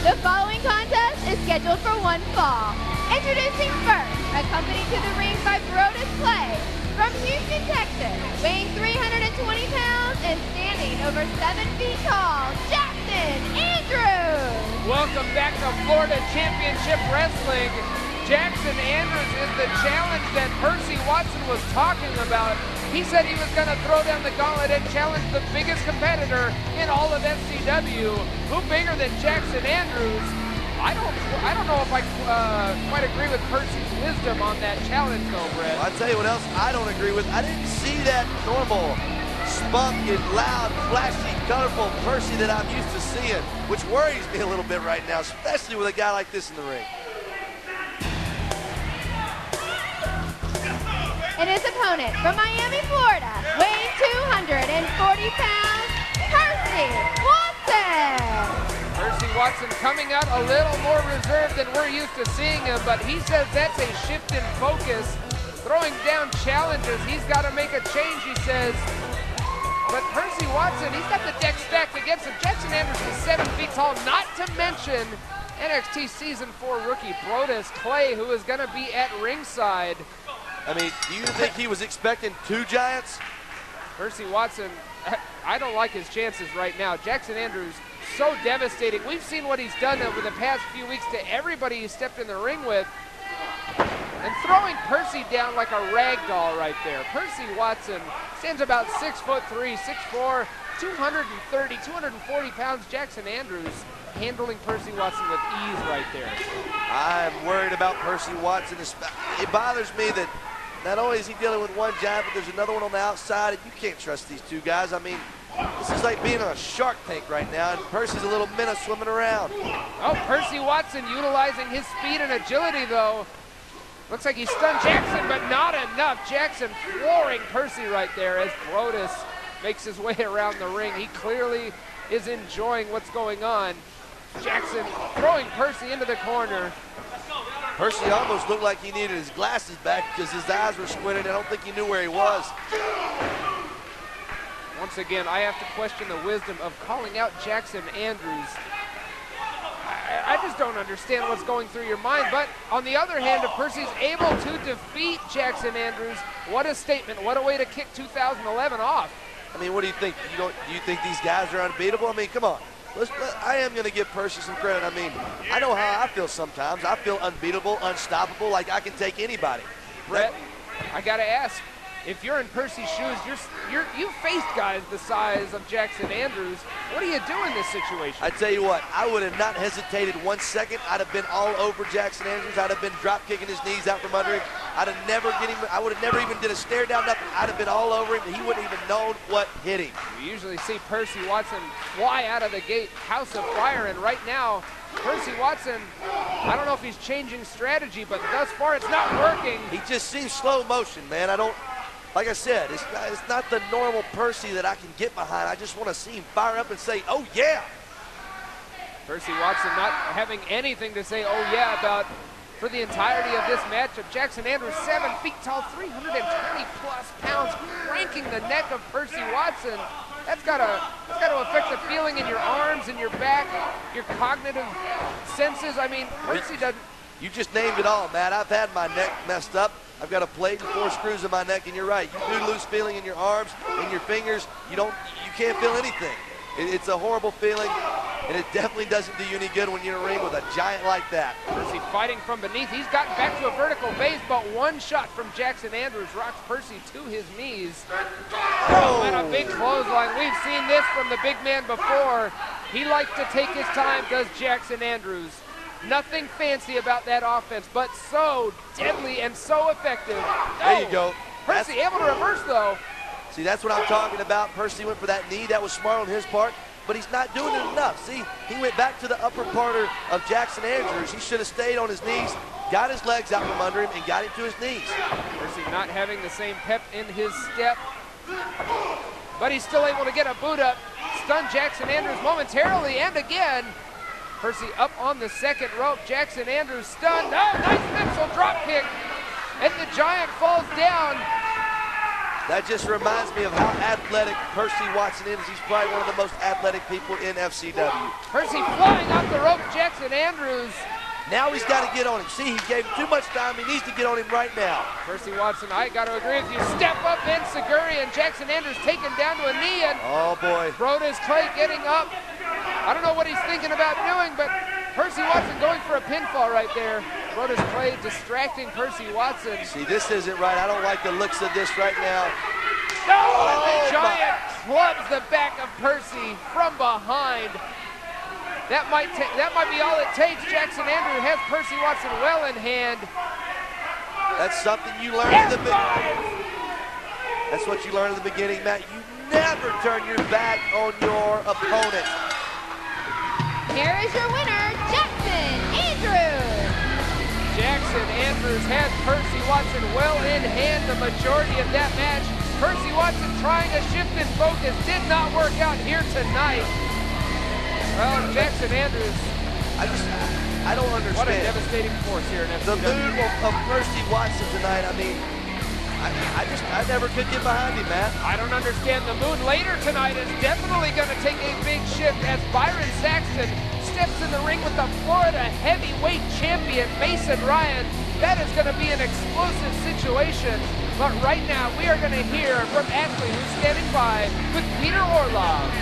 The following contest is scheduled for one fall. Introducing first, accompanied to the ring by Brodus from Houston, Texas, weighing 320 pounds and standing over 7 feet tall, Jackson Andrews. Welcome back to Florida Championship Wrestling. Jackson Andrews is the challenge that Percy Watson was talking about. He said he was going to throw down the gauntlet and challenge the biggest competitor in all of FCW. Who bigger than Jackson Andrews? I don't know if I quite agree with Percy's wisdom on that challenge though, Brett. I'll tell you what else I don't agree with. I didn't see that normal, spunk and loud, flashy, colorful Percy that I'm used to seeing, which worries me a little bit right now, especially with a guy like this in the ring. And his opponent from Miami, Florida, weighing 240 pounds, Percy Watson. Percy Watson coming out a little more reserved than we're used to seeing him, but he says that's a shift in focus. Throwing down challenges, he's got to make a change, he says. But Percy Watson, he's got the deck stacked against him. Jackson Andrews is 7 feet tall, not to mention NXT Season 4 rookie Brodus who is going to be at ringside. I mean, do you think he was expecting two giants? Percy Watson, I don't like his chances right now. Jackson Andrews, so devastating. We've seen what he's done over the past few weeks to everybody he stepped in the ring with. And throwing Percy down like a rag doll right there. Percy Watson stands about 6'3", 6'4", 230, 240 pounds. Jackson Andrews handling Percy Watson with ease right there. I'm worried about Percy Watson. It bothers me that not only is he dealing with one giant, but there's another one on the outside, and you can't trust these two guys. I mean, this is like being on a shark tank right now, and Percy's a little minnow swimming around. Oh, Percy Watson utilizing his speed and agility, though. Looks like he stunned Jackson, but not enough. Jackson flooring Percy right there as Brodus makes his way around the ring. He clearly is enjoying what's going on. Jackson throwing Percy into the corner. Percy almost looked like he needed his glasses back because his eyes were squinted. I don't think he knew where he was. Once again, I have to question the wisdom of calling out Jackson Andrews. I just don't understand what's going through your mind. But on the other hand, if Percy's able to defeat Jackson Andrews, what a statement. What a way to kick 2011 off. I mean, what do you think? Do you think these guys are unbeatable? I mean, come on. I am going to give Percy some credit. I mean, I know how I feel sometimes. I feel unbeatable, unstoppable, like I can take anybody. Brett, I got to ask, if you're in Percy's shoes, you've faced guys the size of Jackson Andrews. What do you do in this situation? I tell you what, I would have not hesitated 1 second. I'd have been all over Jackson Andrews. I'd have been drop kicking his knees out from under him. I would have never even did a stare down, nothing. I'd have been all over him, and he wouldn't even known what hit him. We usually see Percy Watson fly out of the gate, house of fire, and right now, Percy Watson, I don't know if he's changing strategy, but thus far it's not working. He just seems slow motion, man. Like I said, it's not the normal Percy that I can get behind. I just want to see him fire up and say, oh yeah. Percy Watson not having anything to say oh yeah about for the entirety of this matchup. Jackson Andrews, 7 feet tall, 320 plus pounds, cranking the neck of Percy Watson. That's gotta affect the feeling in your arms and your back, your cognitive senses. I mean, Percy doesn't. You just named it all, Matt. I've had my neck messed up. I've got a plate and 4 screws in my neck, and you're right. You do lose feeling in your arms, in your fingers. You can't feel anything. It's a horrible feeling, and it definitely doesn't do you any good when you're in a ring with a giant like that. Percy fighting from beneath. He's gotten back to a vertical base, but one shot from Jackson Andrews rocks Percy to his knees. Oh, and a big clothesline. We've seen this from the big man before. He likes to take his time, does Jackson Andrews. Nothing fancy about that offense, but so deadly and so effective. There you go. Percy able to reverse, though. See, that's what I'm talking about. Percy went for that knee. That was smart on his part, but he's not doing it enough. See, he went back to the upper part of Jackson Andrews. He should have stayed on his knees, got his legs out from under him, and got him to his knees. Percy not having the same pep in his step, but he's still able to get a boot up. Stun Jackson Andrews momentarily, and again. Percy up on the second rope. Jackson Andrews stunned. Oh, nice missile drop kick. And the giant falls down. That just reminds me of how athletic Percy Watson is. He's probably one of the most athletic people in FCW. Percy flying off the rope, Jackson Andrews. Now he's got to get on him. See, he gave him too much time. He needs to get on him right now. Percy Watson, I got to agree with you. Step up in Seguri, and Jackson Andrews taken down to a knee. And oh, boy. Brodus Clay getting up. I don't know what he's thinking about doing, but Percy Watson going for a pinfall right there. Brodus Clay distracting Percy Watson. See, this isn't right. I don't like the looks of this right now. No, and the Giant clubs the back of Percy from behind. That might be all it takes. Jackson Andrews has Percy Watson well in hand. That's something you learn in the beginning. That's what you learn in the beginning, Matt. You never turn your back on your opponent. Here is your winner, Jackson Andrews. Jackson Andrews had Percy Watson well in hand the majority of that match. Percy Watson trying a shift in focus did not work out here tonight. Well, Jackson Andrews, I don't understand. What a devastating force here in FCW. The mood of Percy Watson tonight, I mean, I never could get behind him, Matt. I don't understand. The mood later tonight is definitely going to take a big shift as Byron Saxton steps in the ring with the Florida heavyweight champion, Mason Ryan. That is going to be an explosive situation. But right now, we are going to hear from Ashley, who's standing by with Peter Orlov.